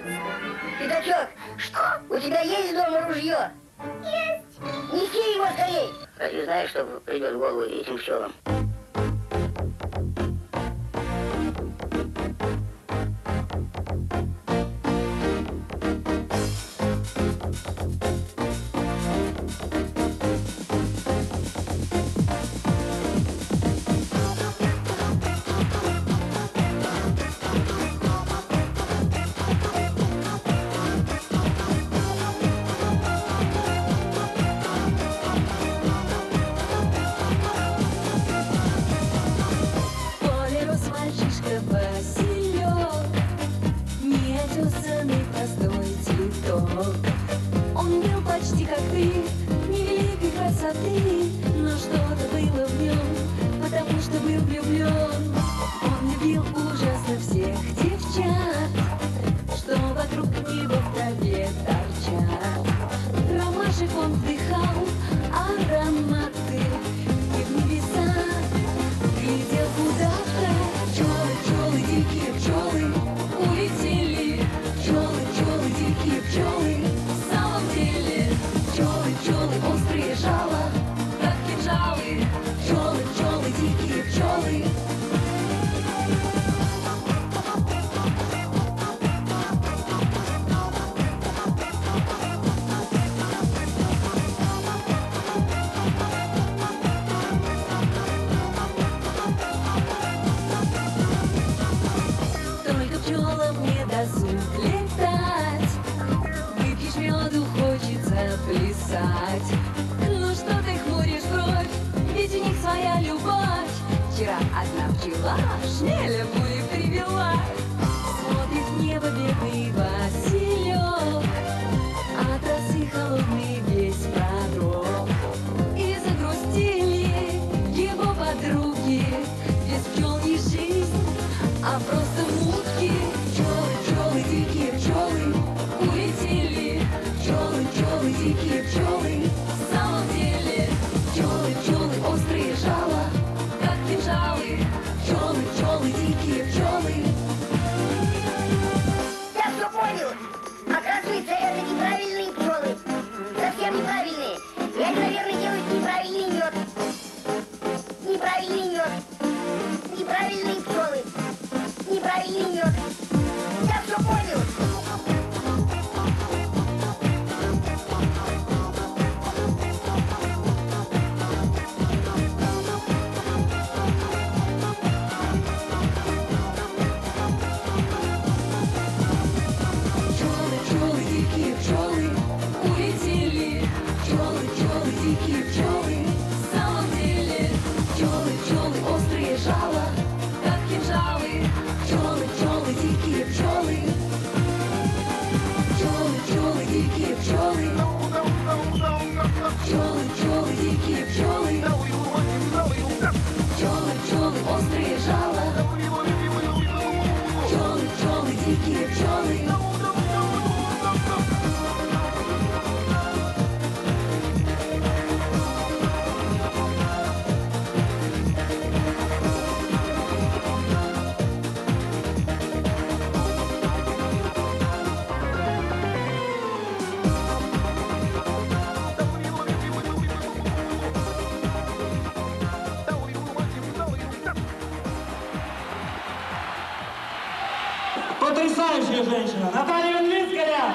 Пятачок, что? У тебя есть дома ружье? Есть. Неси его скорей. Разве знаешь, что придет в голову этим пчелам? Он был почти как ты, невеликой красоты, но что-то было в нем, потому что был влюблен. Он любил ужасно всех девчат, что вокруг него в траве торчат. Ромашек он вдыхал ароматы и в небеса глядел куда-то. Пчелы, пчелы, дикие пчелы улетели. Пчелы, пчелы, дикие пчелы. В самом деле пчелы, пчелы, острые жало, как кинжалы. Пчелы, пчелы, дикие пчелы. Только пчелам не досуг летать, выпьешь меду, хочется плясать. Ну что ты хмуришь бровь, ведь у них своя любовь. Вчера одна пчела шмеля пулей привела. Смотрит в небо бедный Василек, от росы холодный весь продрог. И загрустили его подруги, без пчел не жизнь, а просто мутки. Пчелы, пчелы, дикие пчелы улетели. Пчелы, пчелы, дикие пчелы. В самом деле пчелы, пчелы, острые жало, как кинжалы. Пчелы, пчелы, дикие пчелы. Я все понял. Оказывается, это неправильные пчелы. Совсем неправильные. И они, наверное, делают неправильный мед. Неправильный мед. Неправильные пчелы. Неправильный мед. Я все понял. Пчелы, пчелы, дикие пчелы улетели. Пчелы, пчелы, дикие пчелы. В самом деле пчелы, пчелы, острые жало, как кинжалы. Пчелы, пчелы, дикие пчелы. Пчелы, пчелы, дикие пчелы. Пчелы, пчелы, дикие пчелы. Пчелы, пчелы, острые жало. Пчелы, пчелы, дикие пчелы. Потрясающая женщина! Наталья Ветлицкая!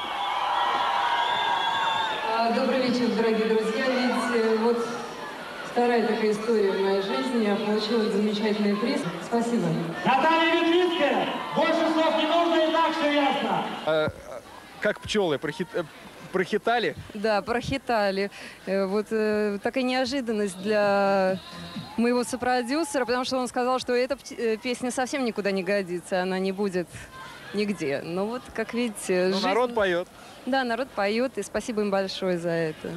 Добрый вечер, дорогие друзья. Ведь вот вторая такая история в моей жизни. Я получила замечательный приз. Спасибо. Наталья Ветлицкая! Больше слов не нужно, и так все ясно. Как пчелы прохитали? Да, прохитали. Вот такая неожиданность для моего сопродюсера, потому что он сказал, что эта песня совсем никуда не годится, она не будет нигде. Но вот, как видите, Ну, жизнь... народ поет. Да, народ поет, и спасибо им большое за это.